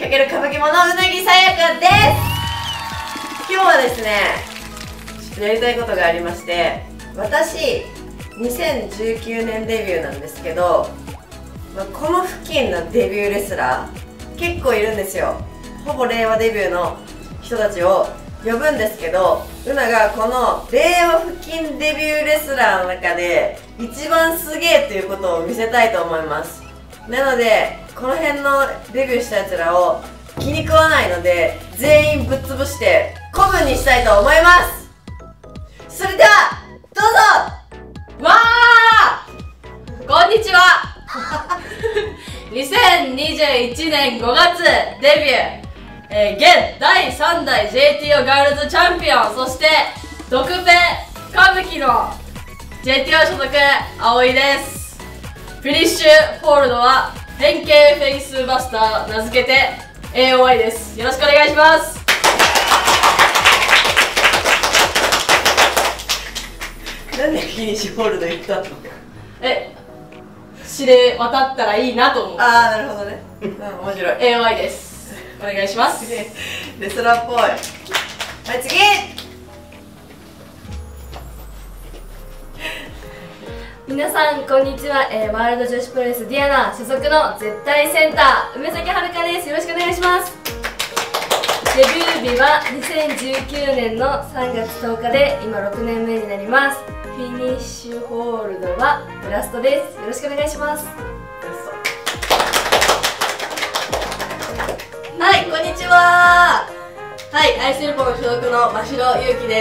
×歌舞伎者うなぎさやかです。今日はですね、ちょっとやりたいことがありまして、私2019年デビューなんですけど、この付近のデビューレスラー結構いるんですよ。ほぼ令和デビューの人たちを呼ぶんですけど、うながこの令和付近デビューレスラーの中で一番すげえということを見せたいと思います。なのでこの辺のデビューしたやつらを気に食わないので、全員ぶっ潰して古文にしたいと思います。それではどうぞ。 わー、こんにちは。2021年5月デビュー、現第3代 JTO ガールズチャンピオン、そしてドクペ歌舞伎の JTO 所属葵です。フィニッシュホールドは変形フェイスバスター、名付けて AOI です。よろしくお願いします。 なんでフィニッシュホールド言ったの？ 知れ渡ったらいいなと思う。 ああ、なるほどね。うん、面白い。 AOI です。お願いします。 レスラーっぽい。はい、次。 皆さんこんにちは、ワールド女子プロレスディアナ所属の絶対センター梅崎遥です。よろしくお願いします。デビュー日は2019年の3月10日で今6年目になります。フィニッシュホールドはブラストです。よろしくお願いします。 はい、こんにちは。はい、アイスルポン所属の真城ゆうきです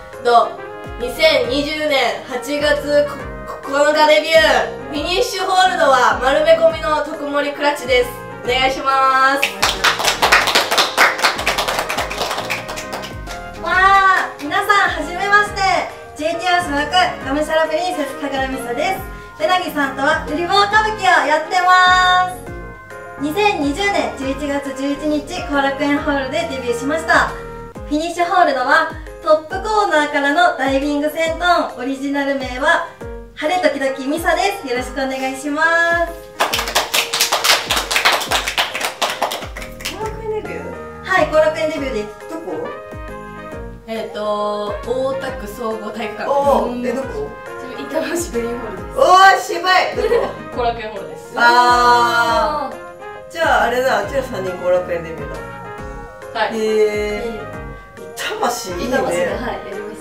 。2020年8月9日デビュー、フィニッシュホールドは丸め込みの特盛クラッチです。お願いします。 わー、皆さんはじめまして、 JTO 所属ガムシャラプリンセス神楽美沙です。うなぎさんとはルリボー歌舞伎をやってます。2020年11月11日後楽園ホールでデビューしました。フィニッシュホールドはトップコーナーからのダイビング戦闘、オリジナル名は晴れ時々ミサです。よろしくお願いします。 後楽園デビュー？ はい、後楽園デビューです。 どこ？ 大田区総合体育館おお、 です。 どこ？ 板橋ベリーホールです。 おー、渋い。どこ？ 後楽園ホールです。 あー、じゃああれだ、うちら3人後楽園デビューだ。 はい。 へー、板橋いいね。 板橋で、はい、やりました。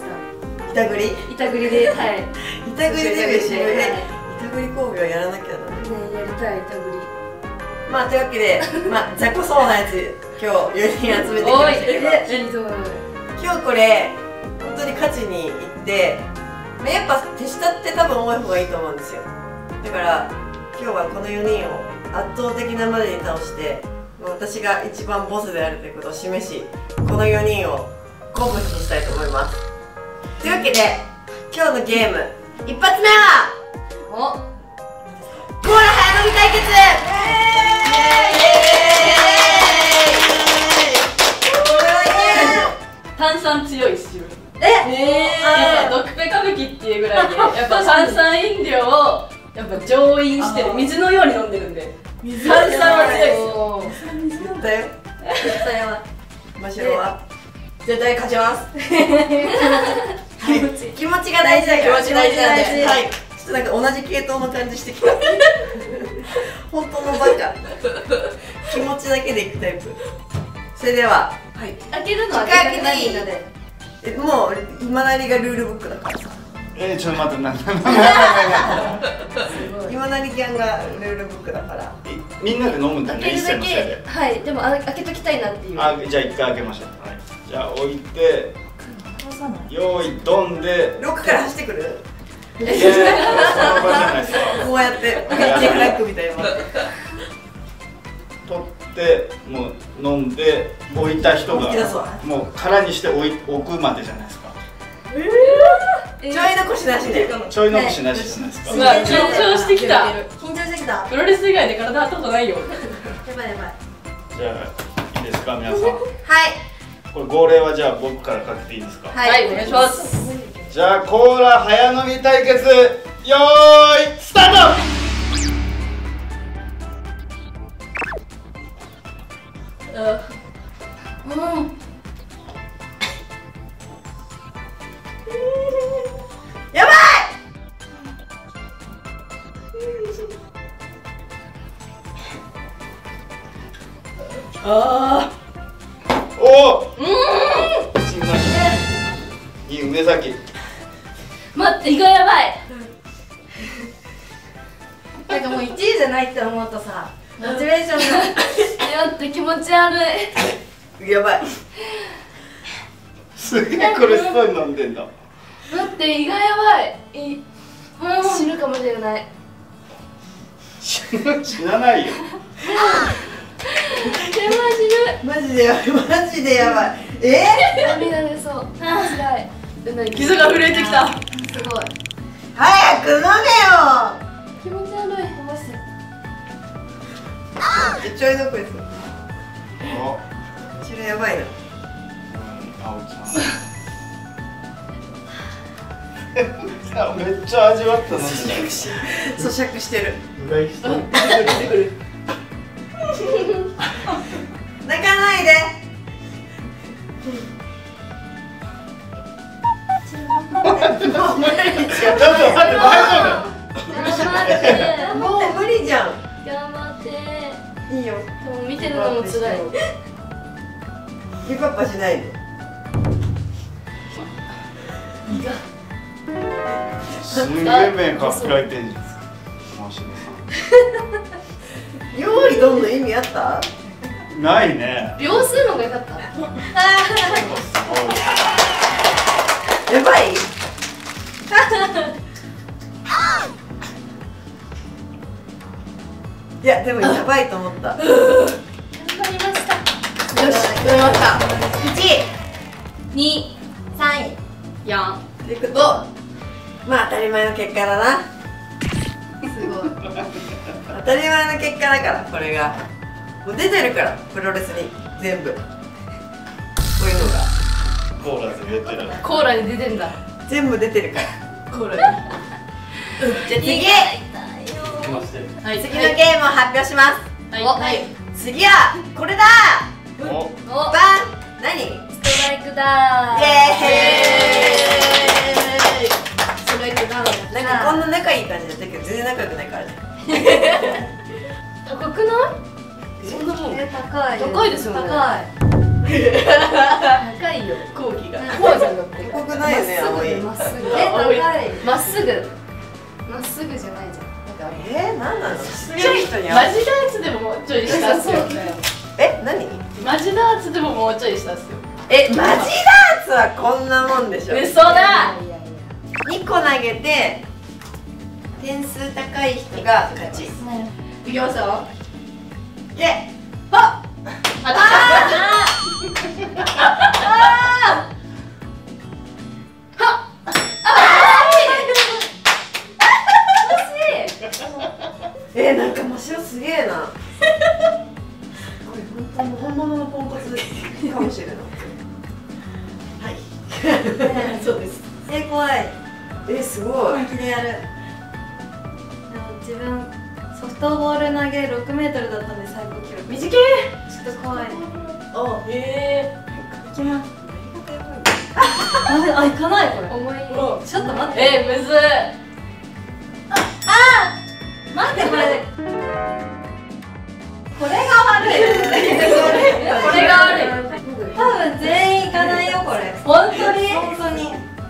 板栗？ 板栗で、はい。 板栗デビューしよう。 はい板栗工業やらなきゃだね。 ね、やりたい板栗。 まあというわけで、雑魚そうなやつ今日4人集めてきましたけど、 ひどい。 今日これ本当に勝ちに行って、やっぱ手下って多分多い方がいいと思うんですよ。だから今日はこの4人を圧倒的なまでに倒して、私が一番ボスであるということを示し、この4人を鼓舞にしたいと思います。というわけで今日のゲーム一発目はコーラ早飲み対決。 炭酸強いっすよ。ドクペ歌舞伎っていうぐらいで、やっぱ炭酸飲料をやっぱ上飲してる、水のように飲んでるんで、炭酸は強いっすよ。 言ったよ。真城は絶対勝ちます。 気持ちが大事だから。 気持ち大事なんで、 はい。ちょっとなんか同じ系統の感じしてきた。本当のバカ。気持ちだけでいくタイプ。それでは、 はい。 開けるのは開けたくないみんなで。 もう今なりがルールブックだからさ。 ちょっと待って、 今なりギャンがルールブックだから。 みんなで飲むんだね、 開けるだ一斉のせいで。 け、はい、でも開けときたいなっていう。 じゃあ一回開けましょう。はい、じゃあ置いて、用意ドンで、 ロックから走ってくる？ その場じゃないですか。 こうやってピッチフラッグみたいな。 取ってもう飲んで置いた人がもう空にして置くまでじゃないですか。 ちょい残しなしで。 ちょい残しなしじゃないですか。 緊張してきた。 緊張してきた。 プロレス以外で体張ったことないよ。 やばいやばい。 じゃあいいですか、皆さん。 はい。 これ号令はじゃあ僕からかけていいですか。 はい、 お願いします。 じゃあコーラ早飲み対決、よーいスタート。 やばい。あおお。いい梅崎。 待って、胃がやばい。 なんかもう1位じゃないって思うとさ、モチベーションが待って、気持ち悪い。 ー、やばい。 すげえ苦しそうに飲んでんだ。 待って、胃がやばい。死ぬかもしれない。 死なないよ。 マジでやばい、マジでやばい。 涙出そう。辛い。 膝が震えてきた。 すごい。 早く飲めよ。 気持ち悪い。 ちょいどこです。 お。 それやばいな。 あおちゃん。めっちゃ味わったのに。 咀嚼してる。 うがいしてる。 泣かないで。もう無理じゃん。 ちょっと待って大丈もう無理じゃん。 頑張って。 いいよ。 でも見てるのも辛い。 ギブアップしないで。 夫。すんげえ目かっ開いてんじゃん。マシで料理どんの意味あった？ さ。ないね。 秒数の方が良かった。 やばい。いやでもやばいと思った。 頑張りました。 よし、やりました。 2、3位、4。 いくとまあ当たり前の結果だな。 すごい。 当たり前の結果だからこれがもう出てるからプロレスに全部こういうのがコーラで出てる。 コーラで出てんだ。 全部出てるから。 これ。 じゃあ次、 痛いよ。 はい、 次のゲームを発表します。 はい、 ははいい。 次はこれだ。 お。 お、 バン。何？イエストライクだー。 ーイ。 ストライクだー。 なんかこんな仲いい感じだったけど全然仲良くないからね。 高くない？ そんなもん。 高い高いですよね。 高い。 高いよ。 講義が。 こうじゃんだって。 高くないよね、青い。 まっすぐ。 高い。 まっすぐ。まっすぐじゃないじゃん。 なんなの？ちっちゃい人に合わせマジダーツでももうちょい下っすよ。 何？ マジダーツでももうちょい下っすよ。 マジダーツはこんなもんでしょ。 嘘だ。 2個投げて点数高い人が勝ち。 いきますよ。 イエあなんか真白すげえな。これ本物のポンコツかもしれない。はい。そうです。 怖い。 すごい。 本気でやる。でも自分ソフトボール投げ6メートルだったんで最高記録。 短い。 ちょっと怖い。 あ、 いきます。行かないこれ。 重い。 ちょっと待って。 むずい。 待ってこれ。これが悪い。 これが悪い。 多分全員行かないよこれ。 本当に。 本当に。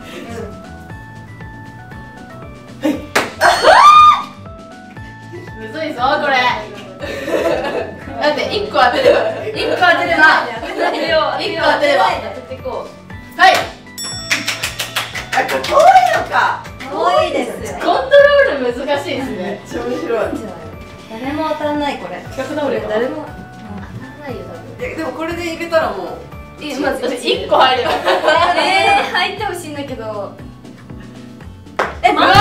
むずいぞこれ。だって1個当てれば。1個当てれば。1個当てれば。 当ててこう。 はい。 こういうのか。 多いですよ。 コントロール難しいですね。 めっちゃ面白い。 誰も当たんないこれ。 企画倒れが。 誰も当たらないよでもこれでいけたらもう。 多分。まず私1個入れば。 入ってほしいんだけど。 うわ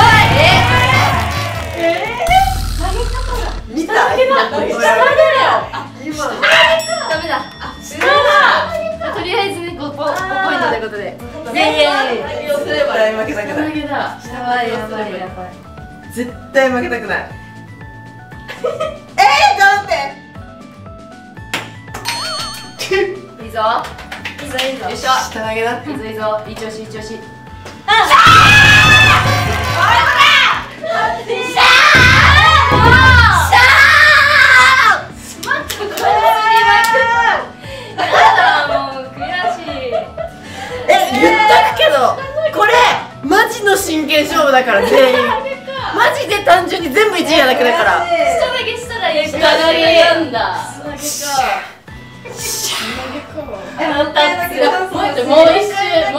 見た？ 下だよ。 今。 ダメだ。 下だ。 とりあえずね、5ポイントということで。 イエーイ。どうすれば絶対負けたくない。 下だ。 やばいやばいやばい。 絶対負けたくない。ちょっと待って。 いいぞいいぞいいぞ。 よいしょ下投げだっていいぞいいぞいい調子いい調子言っとくけどこれマジの真剣勝負だから全員マジで単純に全部1位なだけだから下投げしたらいい下投げなんだもう一周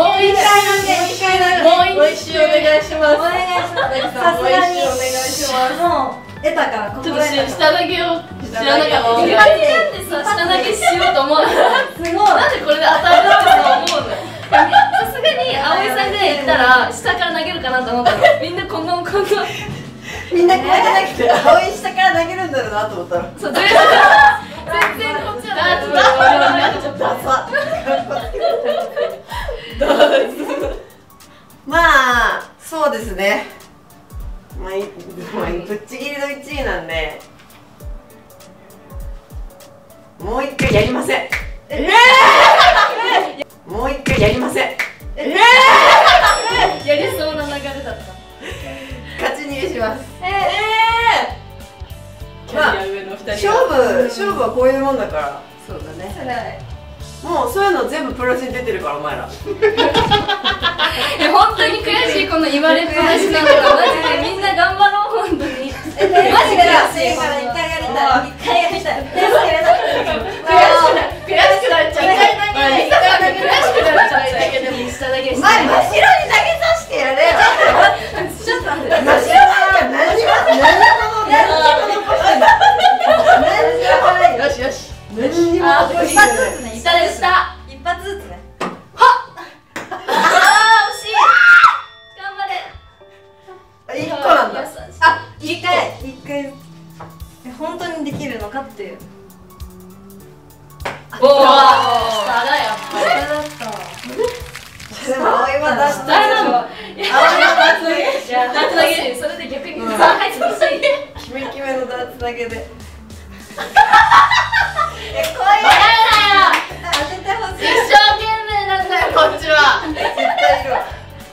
お願いします。 お願いします。さすがにもう得たからここちょっとで下投げを知らなかった。 なんでさ下投げしようと思うの？ すごい。 なんでこれで与えたと思うの？ さすがに葵さんが言ったら下から投げるかなと思ったの。みんなこんなみんなこうやってなくて青い下から投げるんだろうなと思ったらそう全然こっちはまあそうですねまあぶっちぎりの1位なんでもう一回やりませんもう一回やりませんやりそうな流れだった。 勝ち逃げしますキャリア上の2人が勝負はこういうもんだからそうだね。 もうそういうの全部プロレスに出てるからお前ら本当に悔しいこの言われっぱなしなのがマジでみんな頑張ろう本当に。マジで悔しいから一回やりたい。一回やりたい。 悔しくなっちゃう。悔しくなっちゃうだけでも下投げして。 お前真っ白に投げさせてやれよちょっと待って。 真っ白なんか何にもよしよし。 何にも一発ずつね。下で下。 一発ずつね。 惜しい。頑張れ。 1個なんだ一回本当にできるのかっていう。 おお。下だよ。 でも葵は出した下なの。 ダーツ投げ。それで逆に3入ってほしい。 キメキメのダーツ投げで当ててほしい。 一生懸命なんだよこっちは。 絶対いるわ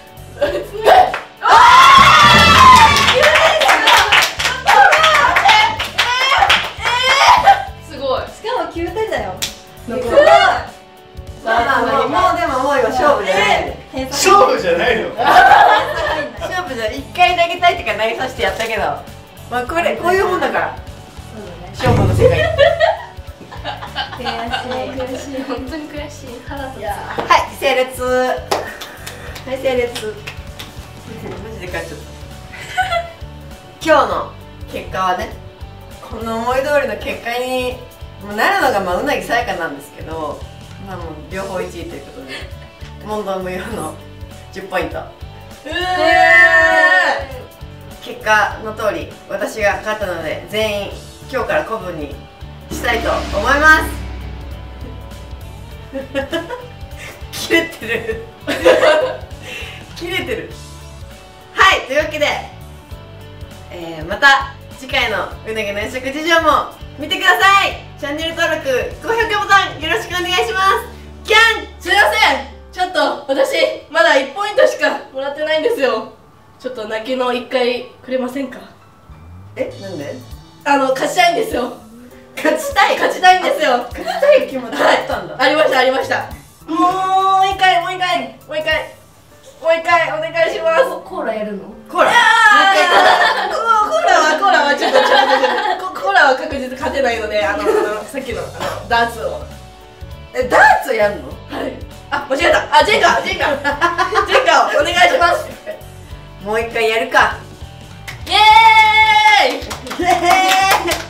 すごい。 しかも9点だよ。 まあもうでももう今勝負じゃないんで勝負じゃないの。 勝負じゃ1回投げたいってから投げさせてやったけどまあこういうもんだから勝負の世界悔しい本当に悔しい。腹立つ。 はい整列はい整列マジで勝っちゃった今日の結果はねこの思い通りの結果になるのがうなぎさやかなんですけどまあもう両方1位ということで問答無用の10ポイント結果の通り私が勝ったので全員今日から古文にしたいと思います切れてる切れてるはいというわけで、また次回のうなぎの夜食事情も見てください。チャンネル登録高評価ボタンよろしくお願いします。キャンすいません。ちょっと私まだ1ポイントしかもらってないんですよ。ちょっと泣きの1回くれませんか。 なんで勝ちたいんですよ。 勝ちたい勝ちたいんですよ。 勝ちたい気持ちあったんだ、 ありましたありました。もう一回お願いします。 コーラやるの？ コーラコーラはちょっとコーラは確実勝てないのでさっきのダーツをダーツやんのはい間違えたジェンガをお願いしますもう一回やるかイエーイイエーイ